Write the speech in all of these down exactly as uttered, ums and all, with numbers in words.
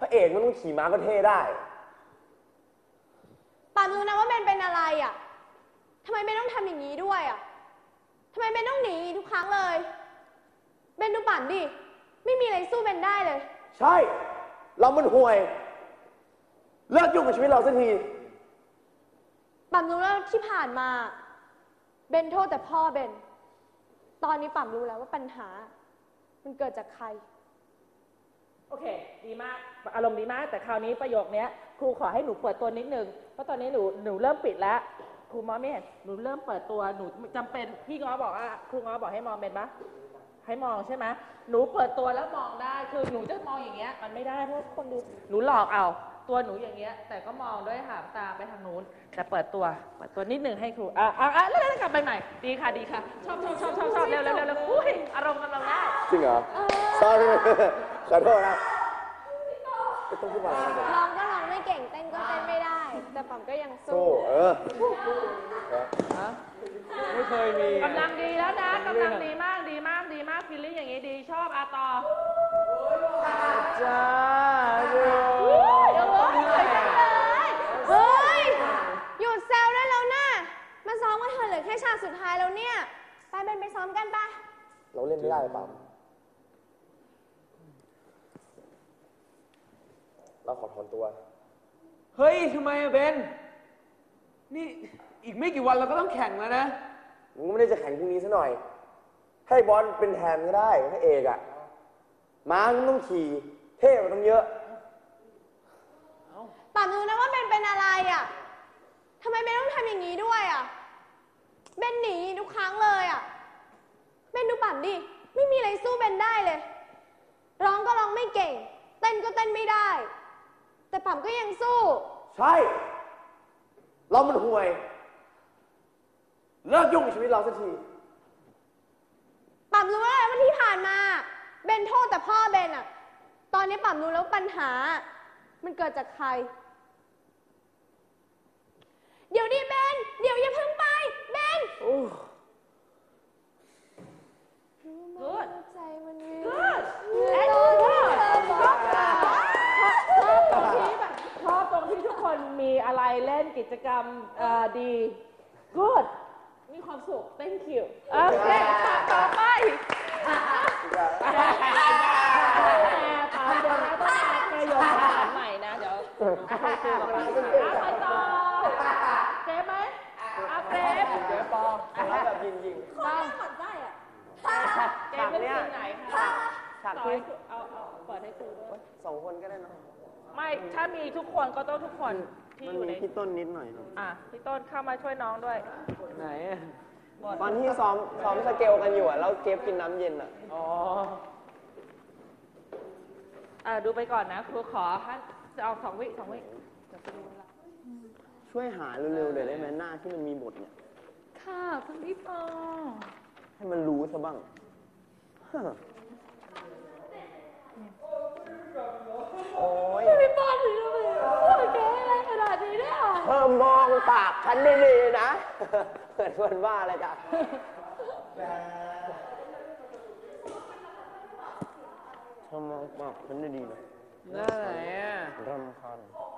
พระเอกมันต้องขี่ม้าก็เท่ได้ป่านรู้นะว่าเบนเป็นอะไรอ่ะทำไมเบนต้องทำอย่างนี้ด้วยอ่ะทำไมเบนต้องหนีทุกครั้งเลยเบนดูป่านดิไม่มีอะไรสู้เบนได้เลยใช่เรามันห่วยเลิกยุ่งกับชีวิตเราสักทีป่านรู้แล้วที่ผ่านมาเบนโทษแต่พ่อเบนตอนนี้ป่านรู้แล้วว่าปัญหามันเกิดจากใครโอเคดีมากอารมณ์ดีมากแต่คราวนี้ประโยคนี้ครูขอให้หนูเปิดตัวนิดนึงเพราะตอนนี้หนูหนูเริ่มปิดแล้วครูมองไม่เห็นหนูเริ่มเปิดตัวหนูจำเป็นพี่ง้อบอกว่าครูง้อบอกให้มองเป็นปะให้มองใช่ไหมหนูเปิดตัวแล้วมองได้คือหนูจะมองอย่างเงี้ยมันไม่ได้เพราะคนดูหนูหลอกเอาตัวหนูอย่างเงี้ยแต่ก็มองด้วยหางตาไปทางนู้นแต่เปิดตัวเปิดตัวนิดนึงให้ครูอ่ะอ่ะอ่ะแล้วแล้วกลับไปใหม่ดีค่ะดีค่ะชอบชอบชอบชอบชอบเร็วเร็วเร็วเร็วอุ้ยอารมณ์กำลังได้จริงเหรอ sorry ขอโทษนะต้องพูดว่าร้องก็ร้องไม่เก่งเต้นก็เต้นไม่ได้แต่ป๋อมก็ยังสู้เออไม่เคยมีกำลังดีแล้วนะกำลังดีมากดีมากดีมากฟีลลิ่งอย่างนี้ดีชอบอาต่อจ้าเดี๋ยวเฮ้ยสวยจังเลยเฮ้ยหยุดแซวได้แล้วนะมาซ้อมกันเถอะเหลือแค่ฉากสุดท้ายแล้วเนี่ยไปเบนไปซ้อมกันปะเราเล่นไม่ได้เปล่าเราขอถอนตัวเฮ้ยทำไมอะเบนนี่อีกไม่กี่วันเราก็ต้องแข่งแล้วนะมึงก็ไม่ได้จะแข่งพรุ่งนี้ซะหน่อยให้บอลเป็นแทนก็ได้พระเอกอะม้ามันต้องขี่เท่มันต้องเยอะป่านรู้นะว่าเบนเป็นอะไรอะทำไมเบนต้องทำอย่างนี้ด้วยอะเบนหนีทุกครั้งเลยอะเบนดูป่านดิไม่มีอะไรสู้เบนได้เลยร้องก็ร้องไม่เก่งเต้นก็เต้นไม่ได้แต่ป่านก็ยังสู้ใช่เรามันห่วยเลิกยุ่งกับชีวิตเราสักทีป่านรู้แล้วว่าที่ผ่านมาเบนโทษแต่พ่อเบนอะตอนนี้ป่านรู้แล้วปัญหามันเกิดจากใครเดี๋ยวดิเบนเดี๋ยวอย่าเพิ่งไปเบนกูดใจมันวิวกูดแอนกูดชอบชอบตรงที่แบบชอบตรงที่ทุกคนมีอะไรเล่นกิจกรรมดีกูดมีความสุข thank you โอเคต่อไปแต่ตอนเดี๋ยวนะต้องมาแค่โยนอาหารใหม่นะเดี๋ยวไปต่อไปต่อเจ๊ไหมอาเฟรมเจ๊ปอแล้วแบบยิงยิงข้อหมั่นไส้อะเจ๊เป็นที่ไหนคะฉากที่เอาเอาเปิดให้ครูด้วยสองคนก็ได้เนาะไม่ถ้ามีทุกคนก็ต้องทุกคนที่อยู่ในพี่ต้นนิดหน่อยอ่ะพี่ต้นเข้ามาช่วยน้องด้วยไหนตอนที่ซ้อมซ้อมสเกลกันอยู่อ่ะแล้วเก็บกินน้ำเย็นอ่ะอ๋ออ่ะดูไปก่อนนะครูขอให้จะเอาสองวิสองวิช่วยหาเร็วๆเลยได้ไหมหน้าที่มันมีบทเนี่ยค่ะคุณพี่ปอให้มันรู้ซะบ้างโอ้ยพี่ปอถึงเลยโอ้ยแกอะไรขนาดนี้เนี่ยเพิ่มมองปากฉันดีๆนะเหมือนคนบ้าอะไรจ้ะเธอมองปากฉันดีๆนะหน้าไหนอ่ะรำคาญ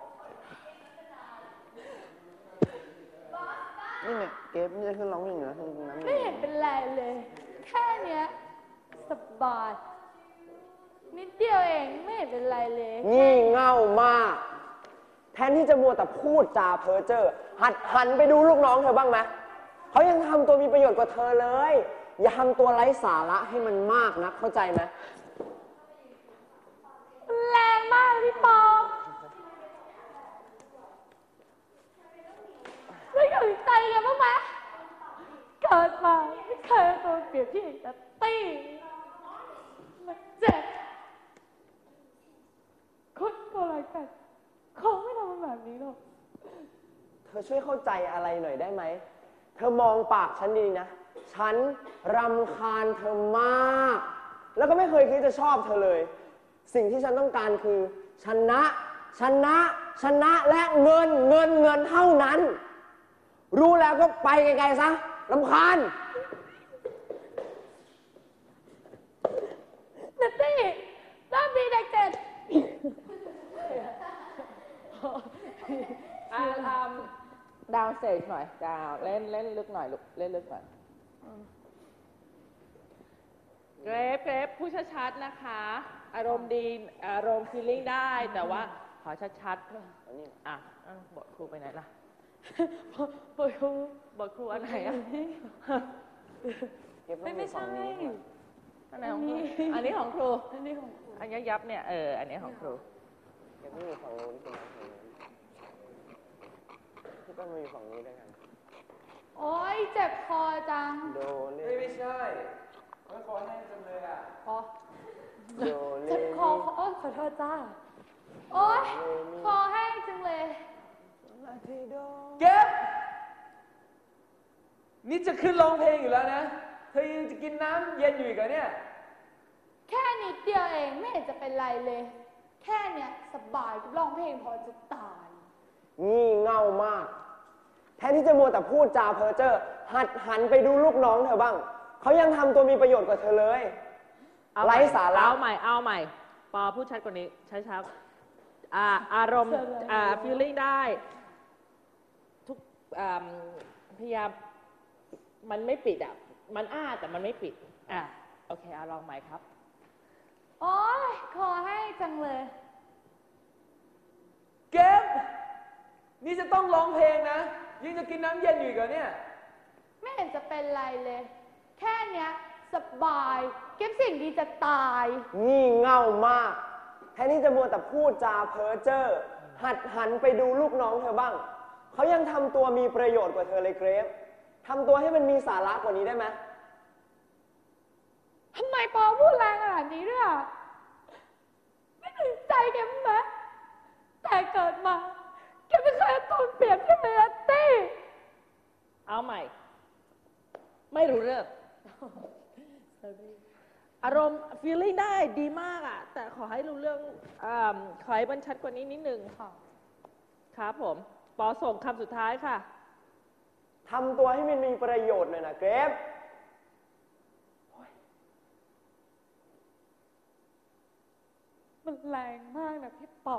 นี่ไงเก็บไม่ได้ขึ้นร้องเพลงเหรอขึ้นน้ำไม่เห็นเป็นไรเลยแค่เนี้ยสบายนิดเดียวเองไม่เห็นเป็นไรเลยงี่เง่ามากแทนที่จะมัวแต่พูดจาเพ้อเจ้อหัดหันไปดูลูกน้องเธอบ้างไหมเขายังทำตัวมีประโยชน์กว่าเธอเลยอย่าทำตัวไร้สาระให้มันมากนะเข้าใจไหมแรงมากพี่ปอไม่เคยใจกันบ้างไหมเกิดมาไม่เคยตัวเปรียบที่จะตีมันเจ็บคนก็อะไรกันเขาไม่ทำแบบนี้หรอกเธอช่วยเข้าใจอะไรหน่อยได้ไหมเธอมองปากฉันดีนะฉันรำคาญเธอมากแล้วก็ไม่เคยคิดจะชอบเธอเลยสิ่งที่ฉันต้องการคือชนะชนะชนะและเงินเงินเงินเท่านั้นรู้แล้วก็ไปไกลๆซะรำคาญนัตตี้รอบนี้เด็กเจ็ดดาวน์สเตจหน่อยดาวเล่นเล่นลึกหน่อยลูกเล่นลึกหน่อยเกรฟเกรฟพูดชัดๆนะคะ อารมณ์ดีอารมณ์ฟีลลิ่งได้แต่ว่าขอชัดๆอ่ะบทครูไปไหนล่ะบทครูบทครูอันไหนอ่ะไม่ไม่ใช่อันไหนของครูอันนี้ของครูอันนี้ของครูอันยับยับเนี่ยเอออันนี้ของครูเก็บไม่อยู่ฝั่งนู้นใช่ไหมที่ต้องมาอยู่ฝั่งนี้ด้วยกันโอ๊ยเจ็บคอจังโดเล่ไม่ใช่ไม่คอแห้งจังเลยอ่ะคอโดเล่เจ็บคอเออขอโทษจ้าโอ๊ยคอแห้งจังเลยเก็บนี่จะขึ้นร้องเพลงอยู่แล้วนะเธอยังจะกินน้ำเย็นอยู่อีกเหรอเนี่ยแค่นิดเดียวเองไม่เห็นจะเป็นไรเลยแค่เนี้ยสบายร้องเพลงพอจะตายงี่เง่ามากแทนที่จะมัวแต่พูดจาเพ้อเจ้อหัดหันไปดูลูกน้องเธอบ้างเขายังทำตัวมีประโยชน์กว่าเธอเลยไร้สาระเอาใหม่เอาใหม่ปอพูดชัดกว่านี้ช้าๆอ่าอารมณ์อ่า feeling ได้ทุกพยายามมันไม่ปิดอ่ะมันอ้าแต่มันไม่ปิดอ่ะโอเคเอาลองใหม่ครับโอ๊ยคอให้จังเลยเก็บนี่จะต้องร้องเพลงนะยังจะกินน้ำเย็นอยู่อีกเหรอเนี่ยไม่เห็นจะเป็นไรเลยแค่เนี้ยสบายเก็บสิ่งดีจะตายงี่เง่ามากแทนที่จะมัวแต่พูดจาเพ้อเจ้อหัดหันไปดูลูกน้องเธอบ้างเขายังทำตัวมีประโยชน์กว่าเธอเลยเกรฟทำตัวให้มันมีสาระกว่านี้ได้ไหมทำไมปอพูดแรงขนาดนี้ด้วยอ่ะไม่ถึงใจแกมั้ยไหมแต่เกิดมาแกไม่เคยตูนเปรียบที่เมลัตตี้เอาใหม่ไม่รู้เรื่องอารมณ์ feeling ได้ดีมากอ่ะแต่ขอให้รู้เรื่องอ่าขอให้บรรชัดกว่านี้นิดนึงค่ะครับผมปอส่งคำสุดท้ายค่ะทำตัวให้มันมีประโยชน์หน่อยนะเกรฟมันแรงมากนะพี่ปอ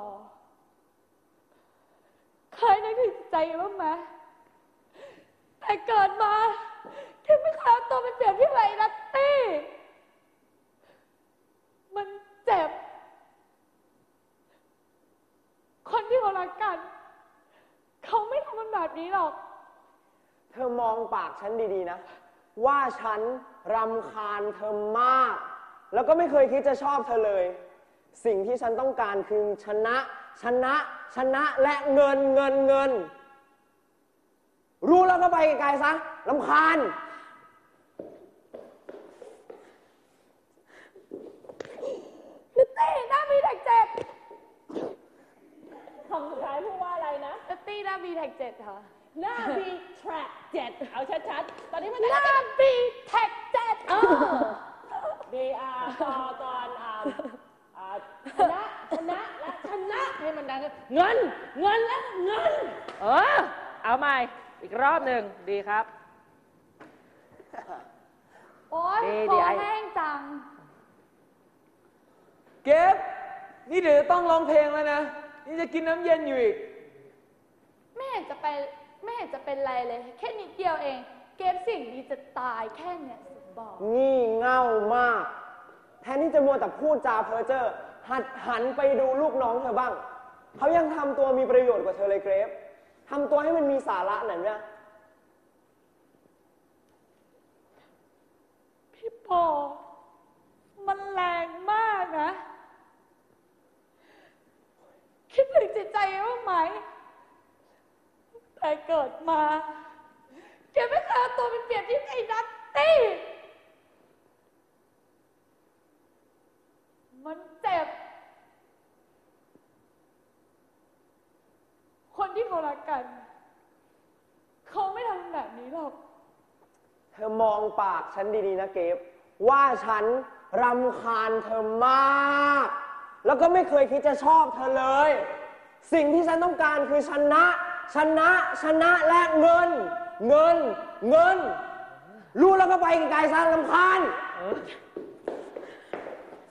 เคยนึกถึงใจบ้างไหมแต่เกิดมาแค่ไม่เคยเอาตัวเป็นเปรียบที่ไรนัตตี้มันเจ็บคนที่เขารักกันเขาไม่ทำมันแบบนี้หรอกเธอมองปากฉันดีๆนะว่าฉันรำคาญเธอมากแล้วก็ไม่เคยคิดจะชอบเธอเลยสิ่งที่ฉันต้องการคือชนะชนะชนะและเงินเงินเงินรู้แล้วก็ไปไกลๆซะรำคาญนัตตี้หน้ามีแท็กเจ็ดคำสุดท้ายพูดว่าอะไรนะนัตตี้หน้ามีแท็กเจ็ดค่ะหน้าบีแทร็กเจ็ดเอาชัดๆตอนนี้มันหน้าบีแท็กเจ็ดเออดีอาร์ตอตอนอ่าชนะชนะและชนะให้มันดังเงินเงินและเงินเออเอาใหม่อีกรอบหนึ่งดีครับโอ๊ยคอแห้งจังเก็บนี่เดี๋ยวต้องร้องเพลงแล้วนะนี่จะกินน้ำเย็นอยู่อีกไม่เห็นจะไปไม่เห็นจะเป็นไรเลยแค่นิดเดียวเองเก็บสิ่งดีจะตายแค่เนี้ยสุดบอกงี่เง่ามากแทนที่จะมัวแต่พูดจาเพ้อเจ้อหัดหันไปดูลูกน้องเธอบ้างเขายังทำตัวมีประโยชน์กว่าเธอเลยเกรฟทำตัวให้มันมีสาระหน่อยนะพี่ปอมันแรงมากนะคิดถึงจิตใจบ้างไหมแต่เกิดมาแกไม่เคยเอาตัวเป็นเปรียบที่ไอ้นัตตี้มันเจ็บคนที่เขารักกันเขาไม่ทำแบบนี้หรอกเธอมองปากฉันดีๆนะเกฟว่าฉันรำคาญเธอมากแล้วก็ไม่เคยคิดจะชอบเธอเลยสิ่งที่ฉันต้องการคือชนะชนะชนะและเงินเงินเงินรู้แล้วก็ไปไกลๆซะรำคาญ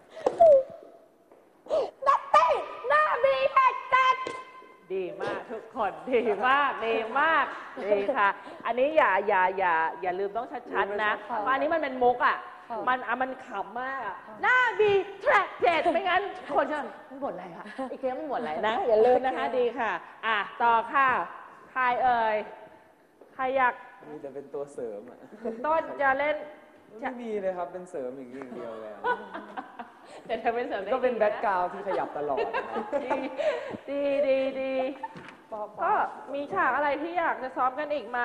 นัตตี้หน้าบีแท็กเจ็ดดีมากทุกคนดีมากดีมากดีค่ะ อันนี้อย่าอย่าอย่าอย่าลืมต้องชัดๆนะเพราะอันนี้มันเป็นมุกอ่ะมันอ่ะมันขำมากอ่ะหน้าบีแทร็กเจ็ดไม่งั้นคนจะมันหมดอะไรค่ะอีกเคสมันหมดอะไรนะอย่าลืมนะคะดีค่ะอ่ะต่อค่ะใครเอ่ยใครอยากมีแต่เป็นตัวเสริมอ่ะต้นจะเล่นไม่มีเลยครับเป็นเสริมอย่างนี้อย่างเดียวเลยอะแต่เธอเป็นเสริมได้ก็เป็นดีะแบ็คกราวด์ที่ขยับตลอดนะครับดีดีดีดีก็มีฉากอะไรที่อยากจะซ้อมกันอีกไหม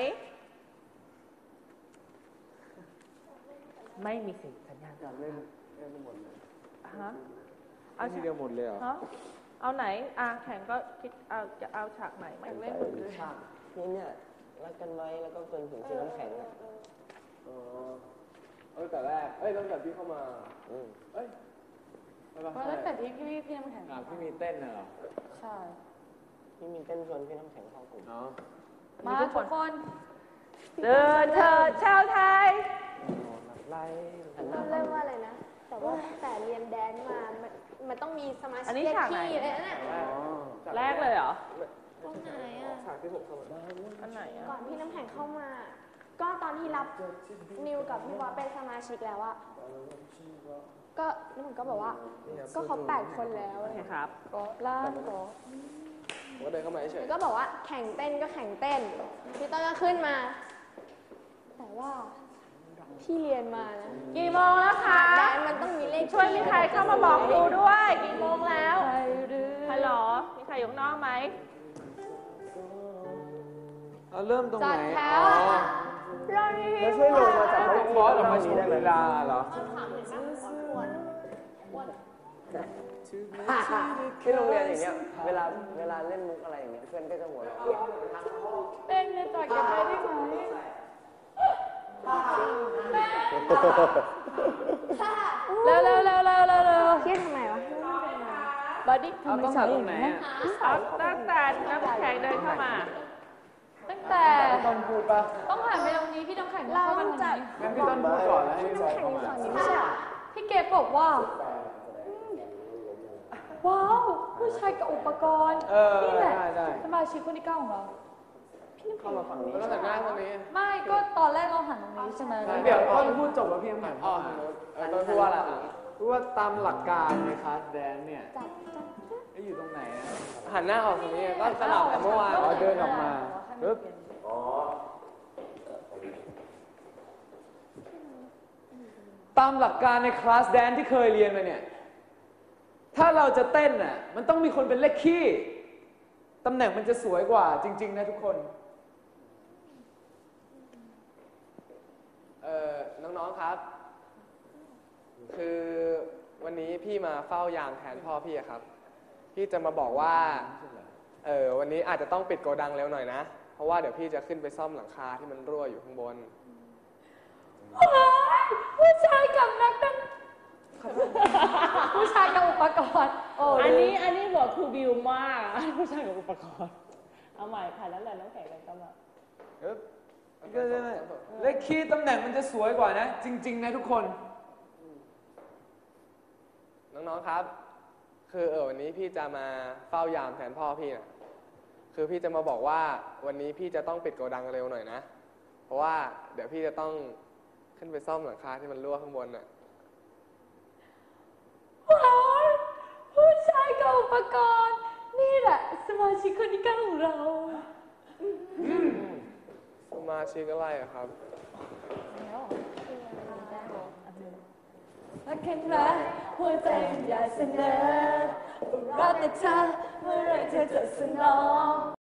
ไม่มีสิสัญญาณอยากเล่นเล่นไปหมดเลยฮะเอาทีเดียวหมดเลยเหรอฮะเอาไหนอ่ะแข่งก็คิดเอาจะเอาฉากไหนไม่เล่นฉากนี้เนี่ยรักกันไหมแล้วก็จนถึงที่น้ำแข็งอะอ๋อเอ้ยแต่แรก เอ้ยตั้งแต่พี่เข้ามาอืมเอ้ยใช่ปะเพราะตั้งแต่ที่พี่พี่น้ำแข็งอ่ะพี่มีเต้นน่ะเหรอใช่พี่มีเต้นชวนพี่น้ำแข็งเข้ากลุ่มเนาะมาทุกคนเดินเธอชาวไทยไล่มันเริ่มว่าอะไรนะ แต่ว่าตั้งแต่เรียนแดนซ์มา มันมันต้องมีสมาชิกอันนี้ฉากไหนที่อะไรนั่นน่ะแรกเลยเหรอตรงไหนอ่ะฉากที่ผมเข้ามาอันไหนอ่ะก่อนพี่น้ำแข็งเข้ามา ก็ตอนที่รับนิวกับพี่บอสเป็นสมาชิกแล้วอะก็น้ำแข็งก็บอกว่า ก็ครบแปดคนแล้วโออะไรเคเงี้ยครับก็ล่างก็ผมก็เดินเข้ามาเฉยก็บอกว่าแข่งเต้นก็แข่งเต้น พี่ต้นก็ขึ้นมา แต่ว่าที่เรียนมานะกี่โมงแล้วคะแดนซ์มันต้องมีเลขช่วยมีใครเข้ามาบอกครูด้วย กี่โมงแล้วใครหรือฮัลโหลมีใครอยู่ข้างนอกไหมเอาเริ่มตรงจัไหดนแถอ๋วอเรามีแล้วช่วยลงมาจากบอสออกมาโชว์ได้ไหมลีลาเหรอที่โรงเรียนอย่างเงี้ย เวลาเวลาเล่นมุกอะไรอย่างเงี้ยเพื่อนก็จะหัวเราะเต้นในจากกันไปได้ไหม เร็วเร็วเร็วเร็วเร็วเร็วเครียดทำไมวะบัดดี้เอาต้องฉากตรงไหนอ่ะเอาตั้งแต่น้ำแข็งเดินเข้ามาตั้งแต่ต้นพูดปะต้องหันไปตรงนี้พี่น้ำแข็งเราเข้ามาตรงจะนี้งั้นพี่ต้นพูดก่อนแล้วให้พี่บอยแข่งเข้าอยู่มาฝั่งนี้ไม่ใช่เหรอพี่เกดบอกว่า ว้าวผู้ชายกับอุปกรณ์เออนี่แหละได้ได้สมาชิกคนที่เก้าของเราเข้ามาฝั่งนี้แล้วก็แต่งหน้าตรงนี้ไม่ก็ตอนแรกเราหันตรงนี้ใช่ไหมเดี๋ยวต้นพูดจบแล้วพี่น้ำแข็งอ๋อเออต้นพูดว่าอะไรพูดว่าตามหลักการในคลาสแดนเนี่ยจัดจัดไอ้อยู่ตรงไหนอะหันหน้าออกตรงนี้ก็สลับกับเมื่อวานอ๋อเดินออกมาปึ๊บตามหลักการในคลาสแดนที่เคยเรียนมาเนี่ย ถ้าเราจะเต้นน่ะ มันต้องมีคนเป็นเลขคี่ตำแหน่งมันจะสวยกว่าจริง ๆ นะทุกคนเอ่อน้องๆครับ คือวันนี้พี่มาเฝ้ายามแทนพ่อพี่อะครับ พี่จะมาบอกว่าเออวันนี้อาจจะต้องปิดโกดังเร็วหน่อยนะ เพราะว่าเดี๋ยวพี่จะขึ้นไปซ่อมหลังคาที่มันรั่วอยู่ข้างบนโอ๊ยผู้ชายกับนักดนผู้ชายกับอุปกรณ์โอ้อันนี้อันนี้บอกครูบิวมากอะผู้ชายกับอุปกรณ์ เอาใหม่ค่ะแล้วแหละน้ำแข็งเดินเข้ามาปึ๊บก็ได้เลขคี่ตำแหน่งมันจะสวยกว่านะ จริง ๆ นะทุกคนน้องๆครับ คือเออวันนี้พี่จะมาเฝ้ายามแทนพ่อพี่นะคือพี่จะมาบอกว่าวันนี้พี่จะต้องปิดโกดังเร็วหน่อยนะ เพราะว่าเดี๋ยวพี่จะต้องขึ้นไปซ่อมหลังคาที่มันรั่วข้างบนน่ะว้าวผู้ชายกับอุปกรณ์ นี่แหละ สมาชิกคนที่เก้าของเราสมาชิกอะไรอะครับรักแค่ไหนหัวใจอยากเสนอรักแต่เธอเมื่อไรเธอจะสนอง